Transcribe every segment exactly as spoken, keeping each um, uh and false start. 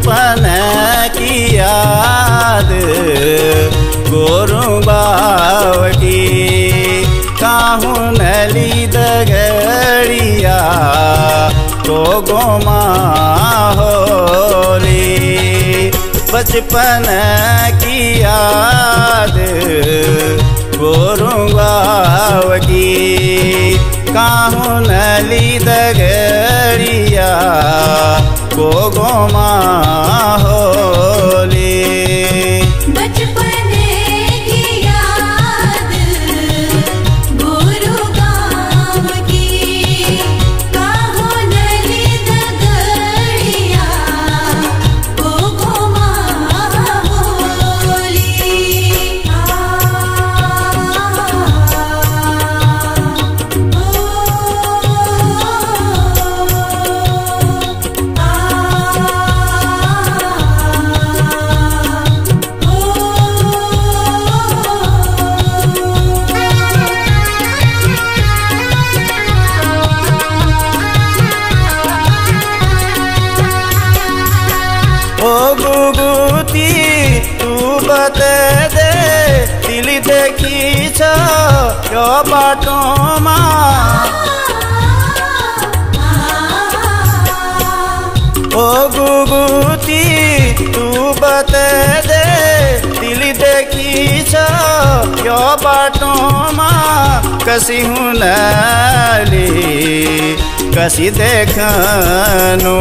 बचपन की याद गोरू बाव की काहू नली दगड़िया तो गोमा होली। बचपन की याद गोरू बाव की काहू नली दगड़िया को गोमा होली। गुगुती तू बता दे दिल देखी छ यो बाटो मा। ओ गुगुती तू बता दे दिल देखी छ यो बाटो मा। कसी हूँ नली कसी देखनु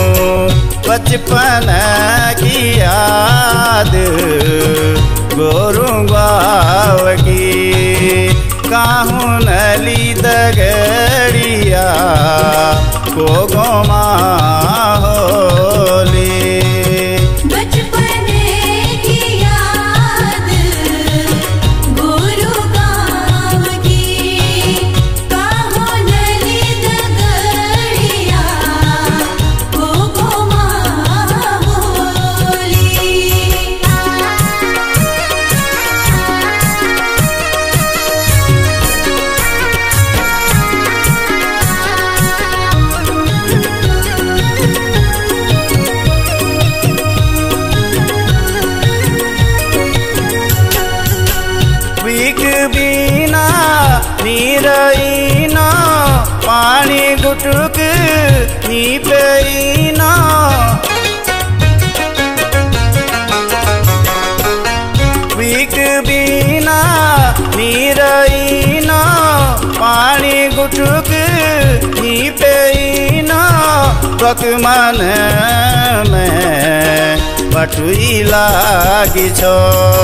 बचपन की याद गोरू बाव की काहू नली दगड़िया को गोमा होली। बिना नीरईना पानी गुटुक नी पेईना। बीक बिना नीरईना पानी गुटुक नी पेईना। बक मन में बटुई लागी छो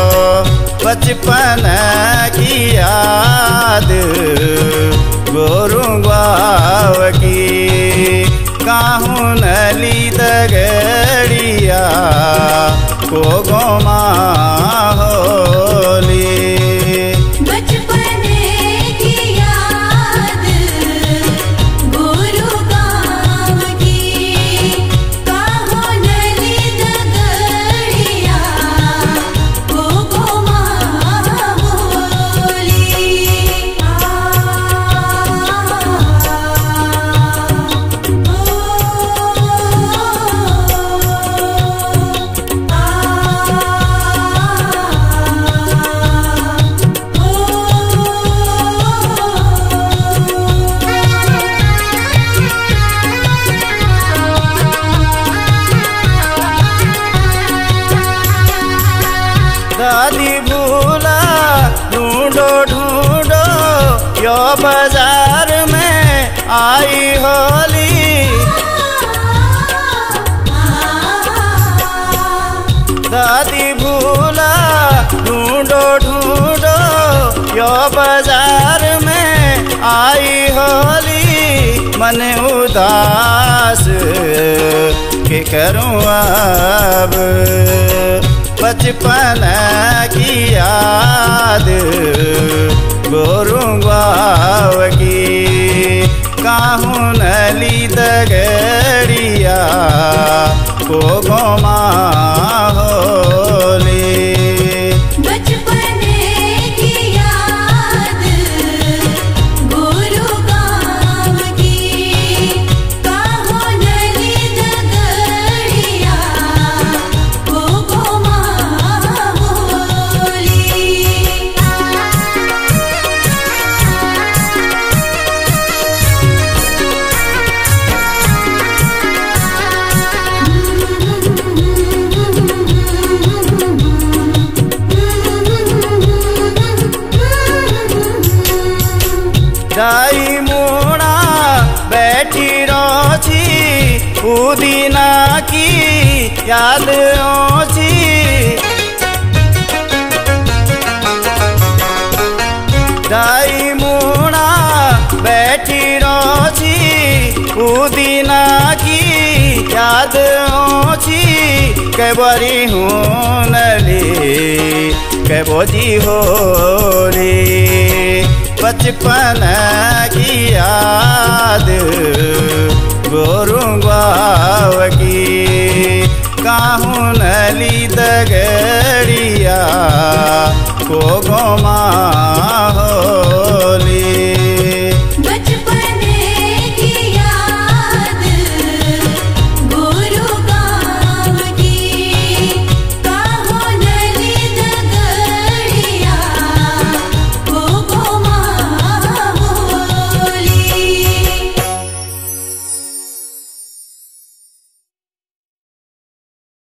बचपन की याद गोरू बाव की काहू नली दगड़िया को गोमा होली। दादी भूला ढूंढो ढूंढो यो बाजार में आई होली। दादी भूला ढूंढो ढूंढो यो बाजार में आई होली। मन उदास के करूँ अब बचपन की याद गोरू बाव की काहू नली दगड़िया को गोमा होली। दाई मुड़ा बैठी रोची पुदीना की याद ओची दाई मुड़ा बैठी रोची पुदीना की याद ओची के बरी हूँ नली के बोझी हो रे बचपन की याद गोरुंगाव की काहू नली दगड़िया को गोमा